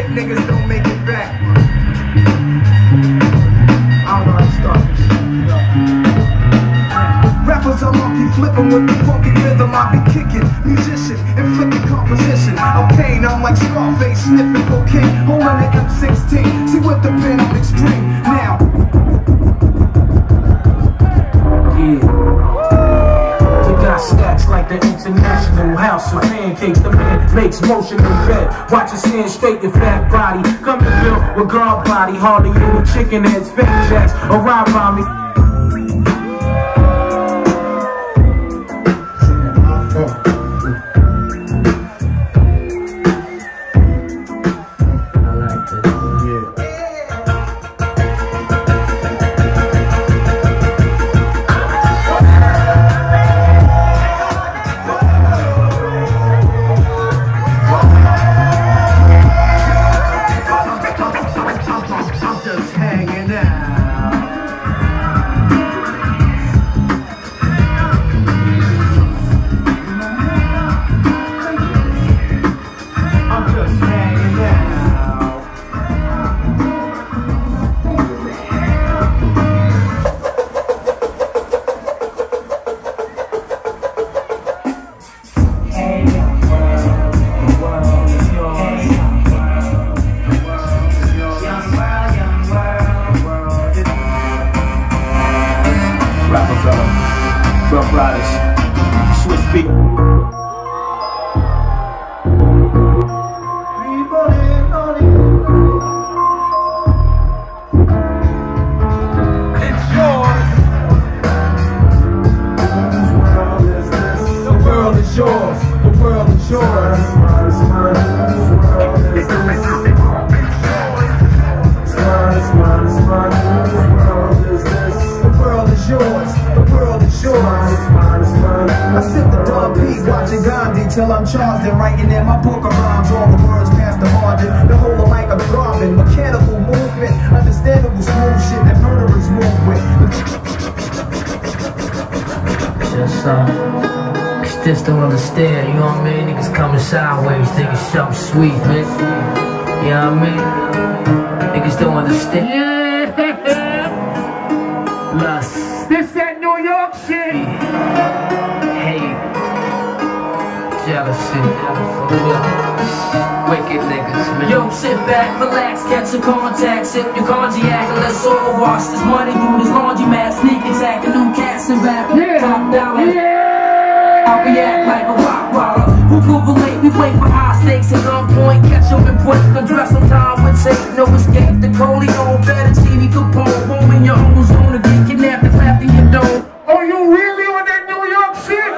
fake niggas don't make it back. I don't know how to start this shit. Rappers are monkey flipping with the funky rhythm I be kicking. Musician, inflicting composition of pain. I'm like Scarface sniffing cocaine, holding an M16. See with the pen I'm extreme now. Stacks like the International House of Pancakes. The man makes motion in bed. Watch it stand straight, your fat body. Come to build with guard body. Hardly any chicken heads, fat jacks arrive by me. Rough Riders, Swiss beat. It's yours. The world is yours. The world is yours. I sip the dub beat, watching Gandhi till I'm charged and writing in my book of rhymes. All the words past the margin, the whole of like a Garvin. Mechanical movement, understandable smooth shit that murderers move with. Just don't understand, you know what I mean? Niggas coming sideways, thinking something sweet, man. You know what I mean? Niggas don't understand. Lust. This that New York shit. Hate. Jealousy. Wicked niggas, man. Yo, sit back, relax, catch some contact, sip your cognac, and let's all wash this money through this laundromat. Sneak attack, a new cats and rap. Top dollar. I'll react like a rock waller. Who could relate? We wait for high stakes at gunpoint. Catch them in point, address some time with tape. No escape. The Corleone, Fettuccine, Capone. Home in your own zone to get kidnapped and clapped in your dome. Are you really on that New York shit?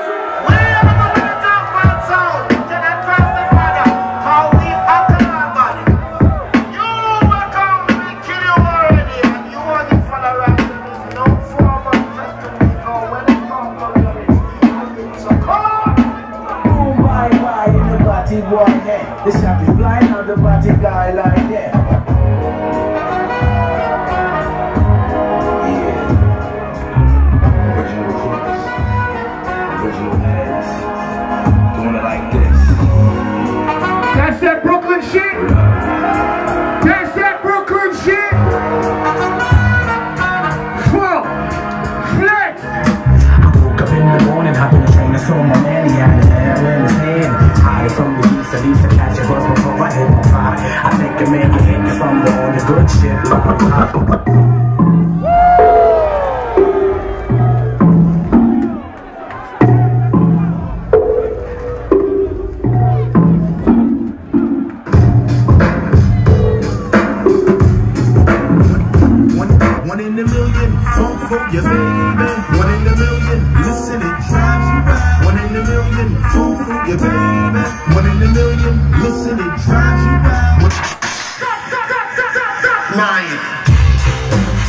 This happy flying on the body guy like that. Yeah. Original clips. Original heads. Doing it like this. That's that Brooklyn shit. That's that Brooklyn shit. Flow. Flex. I woke up in the morning, hopped in the train, I saw my man, he had an arrow in his hand. Hiding from the east, at least I catch a bus before I hit my fire. I think a man can hit me from the on the good shit. One in a million, phone for your baby. 1 in a million, listen, it drives you wild. 1 in a million, phone for your baby. 1 in a million, listen, it drives you wild. Lying.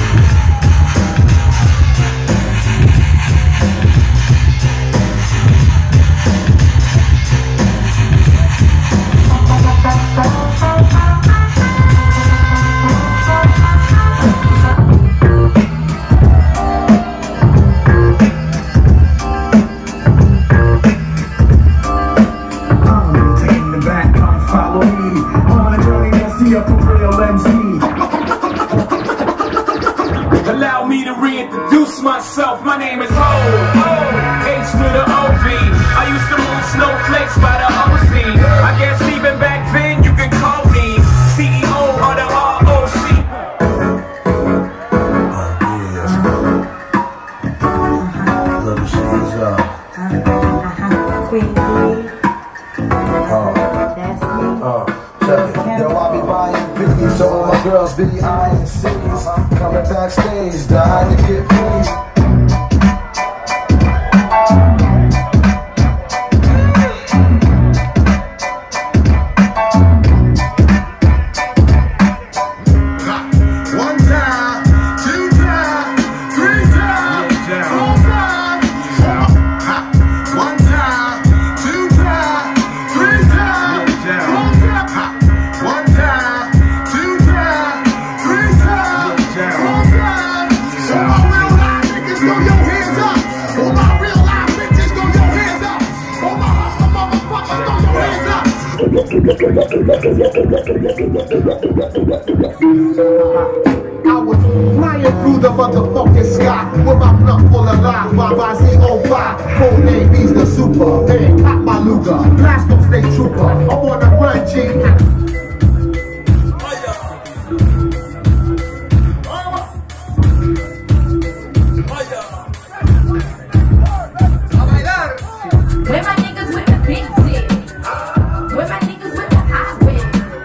myself, my name is Ho. H to the OV. I used to move snowflakes by the OC. I guess even back then you can call me CEO of the ROC. Little she's check it. Yo, I be buying biddies, so all my girls be eyeing cities. Coming backstage, dying to get pleased. I was flying through the motherfucking sky with my blunt full of lies. My Z05, full name he's the super. Hey, pop my Luger, blast on state trooper. I'm on the run, G. Where my niggas with the big dick? Where my niggas with the hot whip?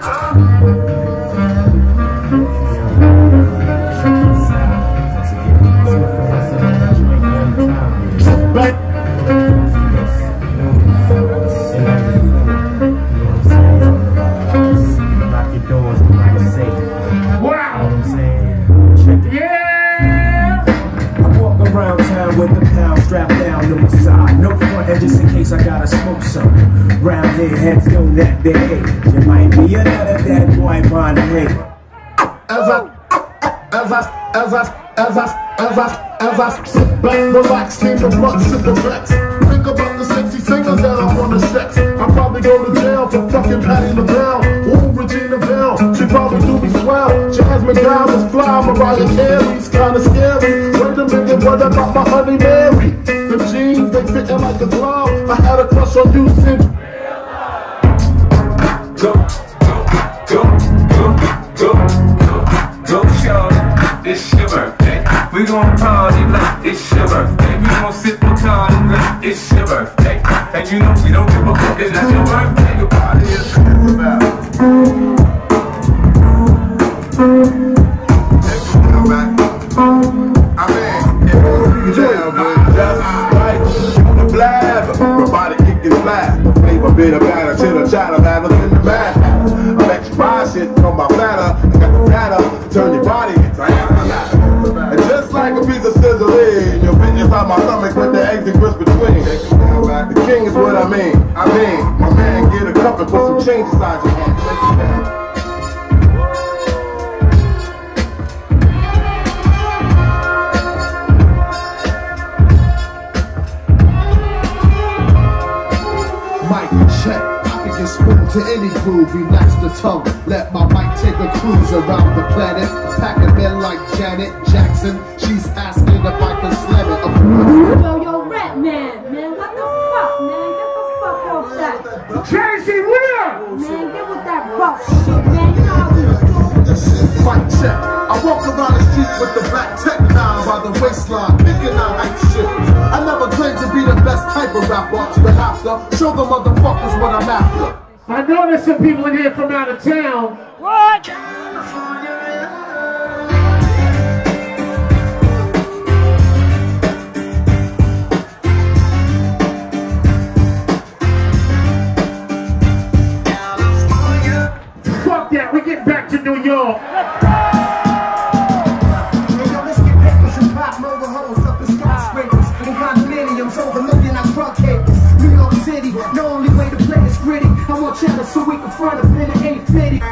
With the pound strapped down to my side. No front end just in case I gotta smoke some. Round their heads don't act their head. There might be another dead boy behind the head. As I sit back, relax, take the blunt, sip the flex. Think about the sexy singers that I wanna sex. I probably go to jail for fucking Patti LaBelle. Ooh, Regina Belle, she probably do me swell. Jasmine Diamonds fly, Mariah Carey's kinda scary. Wait a minute, what about my honey Mary? The jeans, they fitting like a glove. I had a crush on you since. Go, shawty, it's your birthday. We gon' party like it's your birthday. We gon' sip Bacardi like it's your birthday. And you know we don't give a fuck, it's not your birthday. Your party is bit of batter, chitter, chatter, lather in the mat. I make you buy shit on my platter. I got the data to turn your body into another. And just like a piece of sizzling, you'll fit inside my stomach with the eggs and grits between. The king is what I mean. My man, get a cup and put some change inside your hand. Check, I can get spoon to any groove, relax the tongue. Let my mic take a cruise around the planet. Packing men like Janet Jackson. She's asking if I can slam it. Yo, rap man, what the fuck, man? Get the fuck off that. Tracy, what up? Man, get with that rough shit, man. You know how we do. Mic check. I walk around the street with the black tech now by the waistline, thinking I like shit. I never claimed to be the best type of rapper, but have to show the motherfuckers what I'm after. I know there's some people in here from out of town. What? Fuck that, we get back to New York. Overlooking our drug haters. New York City, the only way to play is gritty. I want cheddar so we can front up in the 850.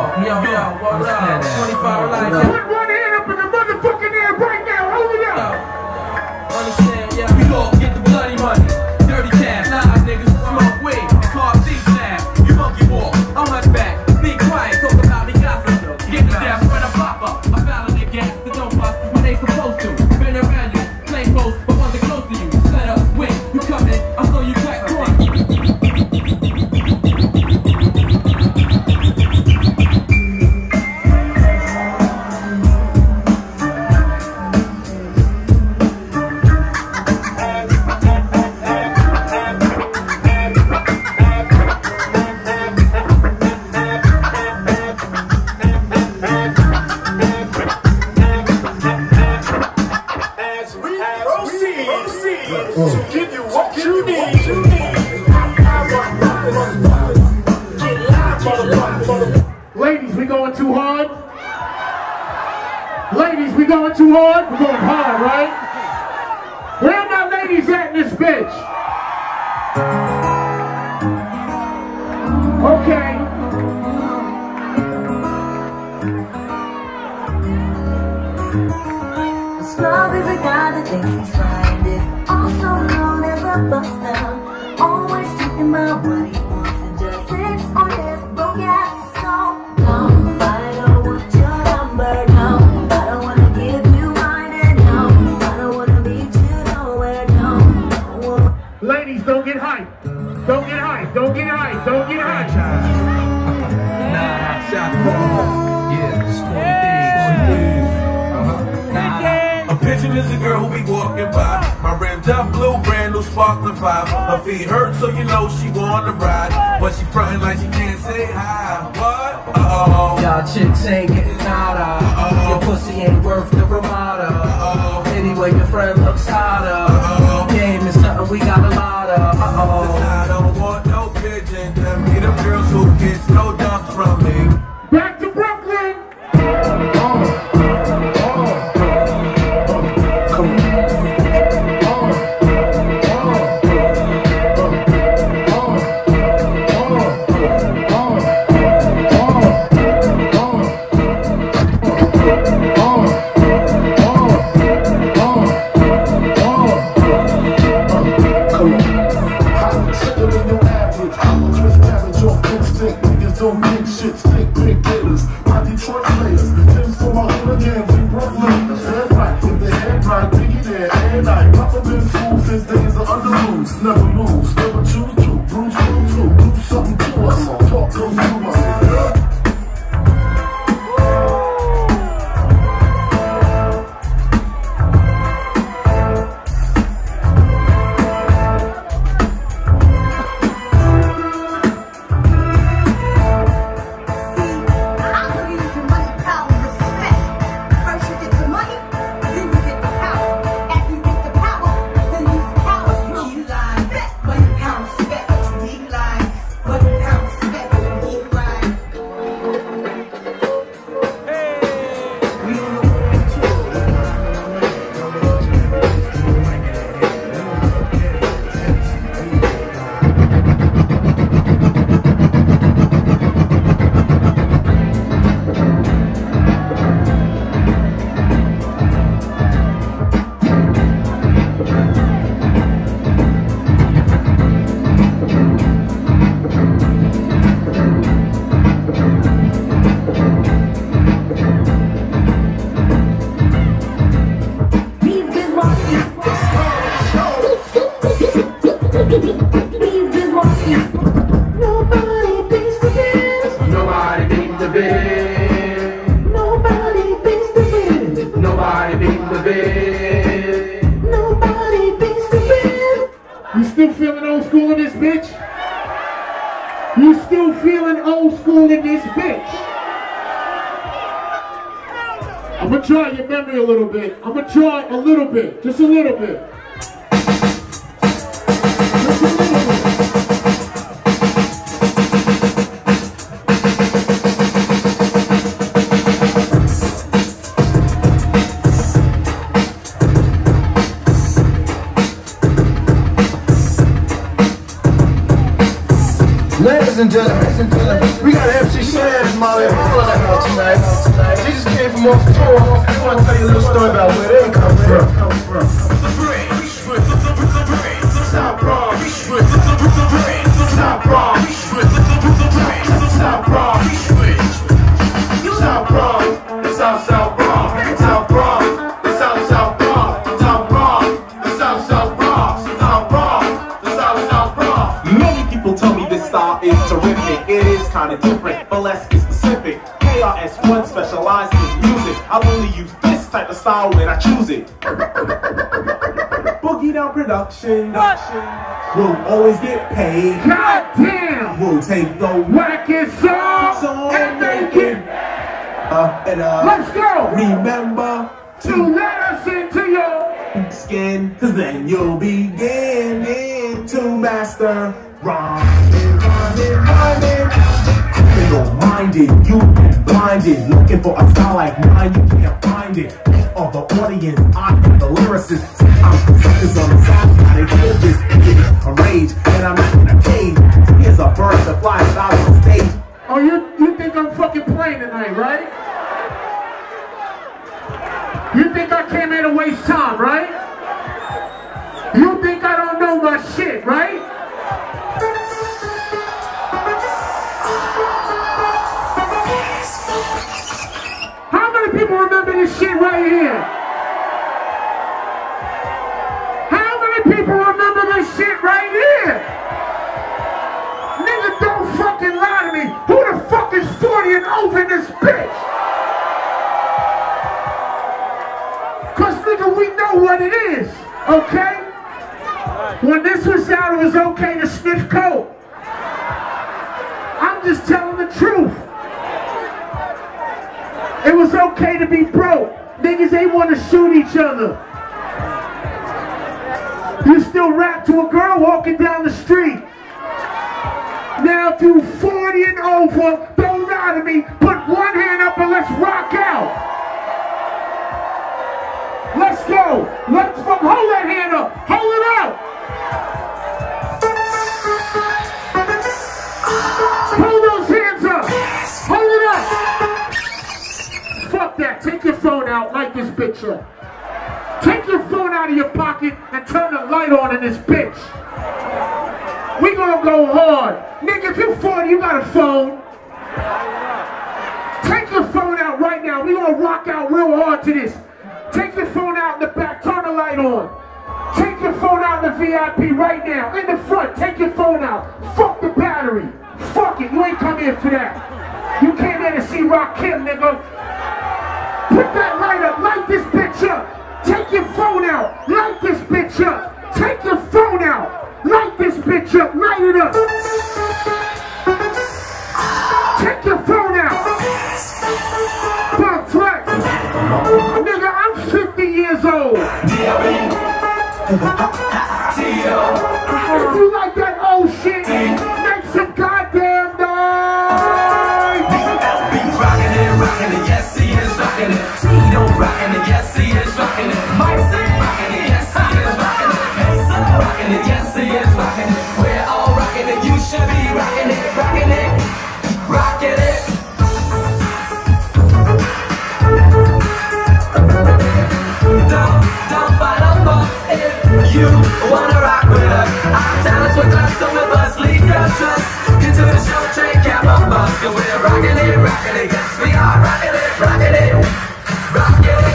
Yo, what up? 25 life. Put one hand up in the motherfucking air right now. Hold it up. Understand, yeah. We all get the bloody money. Dirty cash, live niggas smoke weed. Car thief now. You monkey walk. I'm hunch back. Be quiet, talk about me gossip. Get me down when I pop up. I found the gas, the don't bust when they supposed to. Been around you, play close, but wasn't close to you. Set up, win. You come in, I saw you crack one. Ladies, we going too hard? Ladies, we going too hard? We're going hard, right? Where are my ladies at in this bitch? Okay. Love is a guy that thinks he's fine, is also known as a buster. Always talking about what he wants and just sits on his broke ass. So, no, I don't want your number, no. I don't want to give you mine, and no, I don't want to meet you nowhere, no. Ladies, don't get hyped. Don't get hyped. Don't get hyped. Don't get hyped. Nah, shot yeah, A pigeon is a girl who be walking by. My rims up blue, brand new sparkling 5. Her feet hurt, so you know she wanna ride. But she frontin' like she can't say hi. What? Uh-oh. Y'all chicks ain't getting nada. Your pussy ain't worth the Ramada. Anyway, your friend looks hotter. Game is something we got a lot of. I don't want no pigeon. Them be the girls who gets no dumps from me. Back to Brooklyn. Don't make shit, stick big gators. My Detroit players, Tim's for my hooligans in Brooklyn. Head right, with the head right, Biggie there, and I. Papa been school since days of under rules. Never lose, never choose to. Bruce, do something to us. Talk goes through us. You still feeling old school in this bitch? You still feeling old school in this bitch? I'm gonna try your memory a little bit. I'm gonna try a little bit, just a little bit. Just a little bit. Ladies and gentlemen. We got MC Sands, Molly Hall in the house tonight. They just came from off tour. I want to tell you a little story about where they come from. South Bronx. South Bronx. South Bronx. South Bronx. The South Bronx. South Bronx. The South Bronx. South Bronx. The South Bronx. South Bronx. The South Bronx. Many people tell me this style is terrific. It is kind of different, but let's get specific. KRS-One specializes in music. I'll only use this type of style when I choose it. Boogie Down Production. We'll always get paid. Goddamn! We'll take the wackest song and make it. Let's go! Remember to let us into your skin, cause then you'll begin to master rhyming. Fickle-minded, you blinded, looking for a style like mine, you can't find it. Of the audience, I am the lyricist. Sometimes the suckers on the side, how they feel this, a rage, and I'm not in a cage. Here's a bird that flies out on stage. Oh, you think I'm fucking playing tonight, right? You think I came here to waste time, right? You think I don't know my shit, right? How many people remember this shit right here? How many people remember this shit right here? Nigga, don't fucking lie to me. Who the fuck is 40 and over in this bitch? Cause nigga, we know what it is, okay? When this was out, it was okay to sniff coke. I'm just telling the truth. It was okay to be broke. Niggas, they want to shoot each other. You still rap to a girl walking down the street. Now if you 40 and over, don't lie to me. Put one hand up and let's rock out. Let's go. Let's fuck. Hold that hand up. Hold it up. Hold those hands up. Hold it up. Fuck that. Take your phone out. Light this bitch up. Take your phone out of your pocket and turn the light on in this bitch. We gonna go hard. Nigga, if you're 40, you got a phone. Take your phone out right now. We gonna rock out real hard to this. Take your phone out in the back, turn the light on. Take your phone out in the VIP right now. In the front, take your phone out. Fuck the battery. Fuck it, you ain't come here for that. You came here to see Rakim, nigga. Put that light up, light this bitch up. Take your phone out, light this bitch up. Take your phone out, light this bitch up, light it up. Take your phone out. Fuck flex. Nigga, I'm 50 years old. If you like that old shit, make some goddamn noise. Rockin' it, yes he is rockin' it. Tito rockin' it, yes he is rockin' it. Mike rockin' it, yes he is rockin' it. Mesa rockin' it, yes he is rockin' it. We're all rockin' it, you should be rockin' it, rockin' it, rockin' it. Don't fight up us if you wanna rock with us. Our talents with us, some of us leave your trust. Into the show, train, cap up us. Cause we're rockin' it, yes we are rockin' it, rockin' it, rockin' it.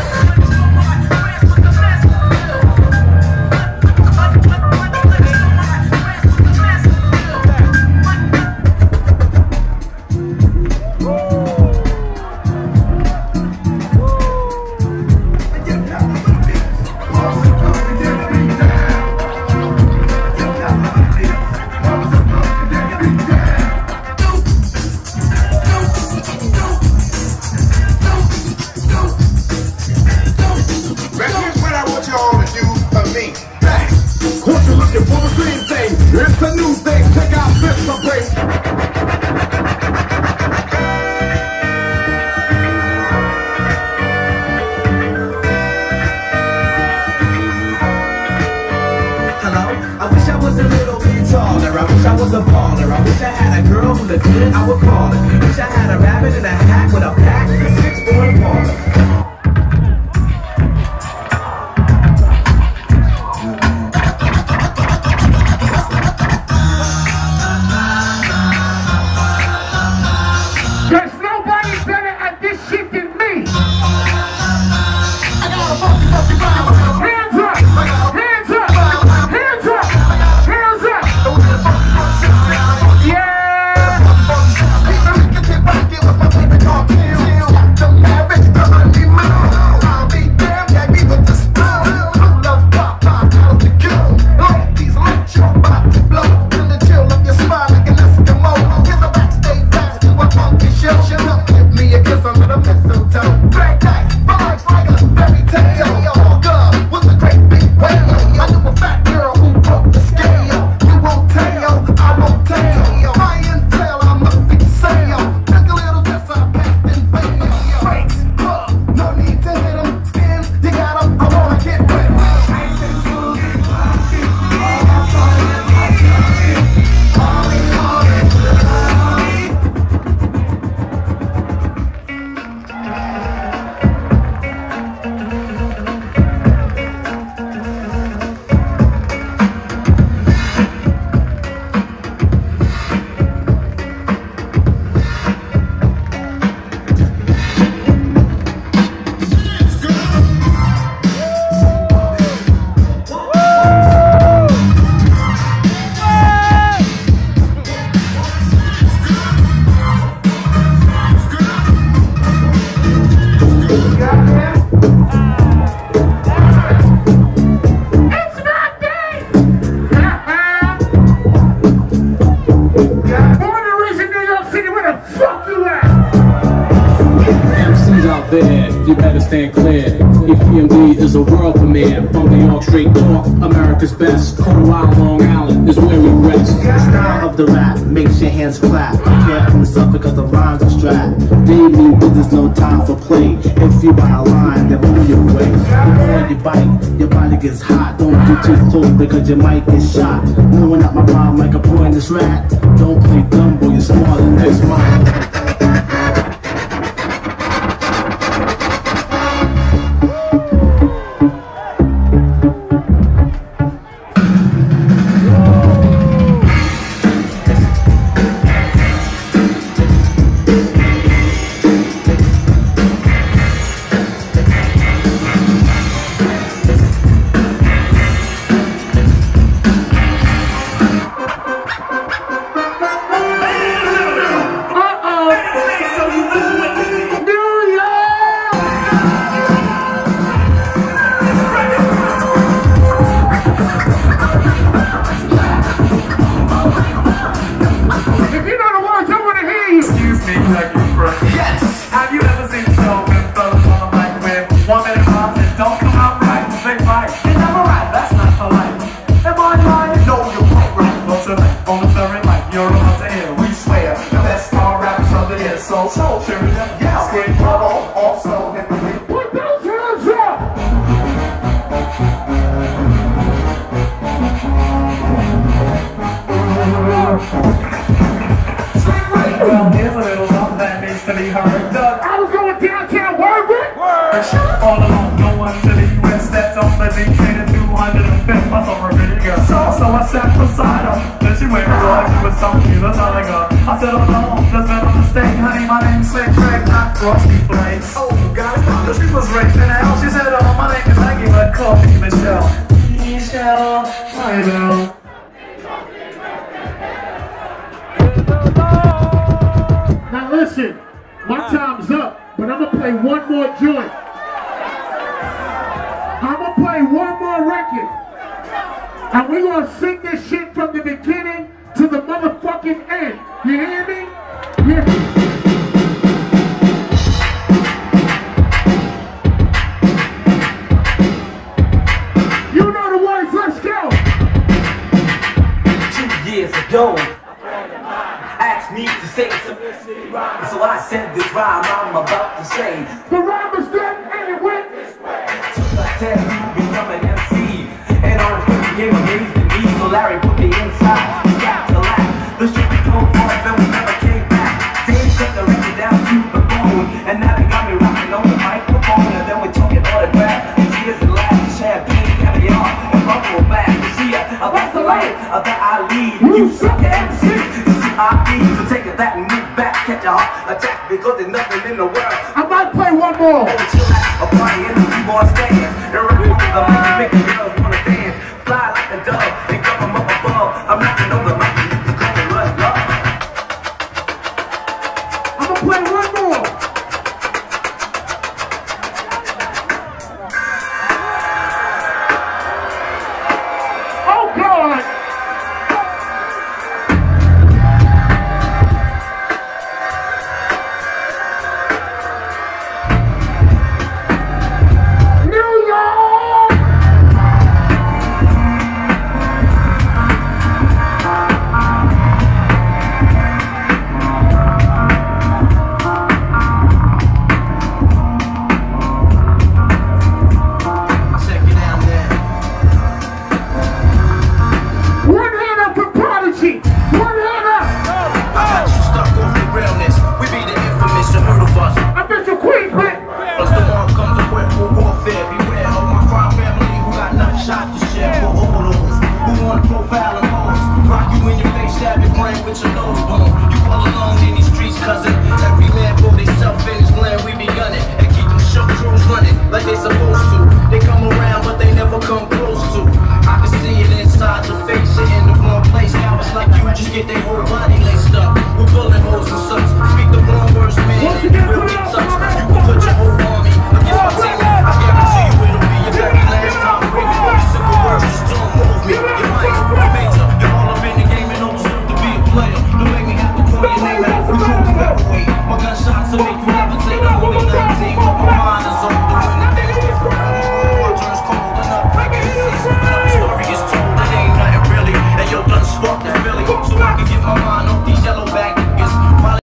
a good, I would call it. Wish I had a rabbit in a hat with a pack and a 6-4 baller. You better stand clear. EPMD is a world premiere. From New York straight north, America's best. Cold Wild Long Island is where we rest. The style of the rap makes your hands clap. Can't from the suffer because the rhymes are strapped. Baby, there's no time for play. If you buy a line, then pull your way. When you bite, your body gets hot. Don't get too close because you might get shot. Moving up my rhyme like a poisonous rat. Don't play dumb, boy, you're smarter than this man. All along, no one to the US that's on the D train at 205th. I saw her video, so I sat beside her. Then she went right with some killer telling her. I said, oh no, there's been a mistake, honey. My name's Slick Craig, not Frosty Flakes. Oh, got it. She was raped in hell. She said, oh, my name is Maggie, but call me Michelle. Michelle, I know. Now listen, my time's up, but I'm gonna play one more joint. I'm gonna play one more record. And we're gonna sing this shit from the beginning to the motherfucking end. You hear me? Yeah. You know the words, let's go. 2 years ago, asked me to say something, so I said this rhyme I'm about to say. The rhyme is done and it went this way. I said you become an MC, and on the game amazed me, so Larry put me inside. He got to laugh. The shit we go for, then we never can. suck your MC. E-G-R-E, so take it that and move back, catch your heart attack because there's nothing in the world. I might play one more. A party in the keyboard stand. The rhythm of the mic make the girls wanna dance. Fly like a dove and come from up above. I'm knocking on the mic, you can call me Rush Love. I'ma play one